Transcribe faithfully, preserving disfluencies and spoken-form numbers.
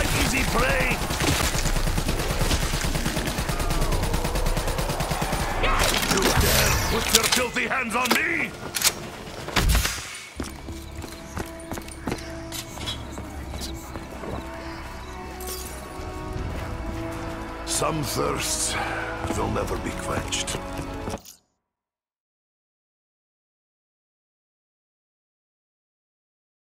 Easy prey! You dare put your filthy hands on me? Some thirsts will never be quenched.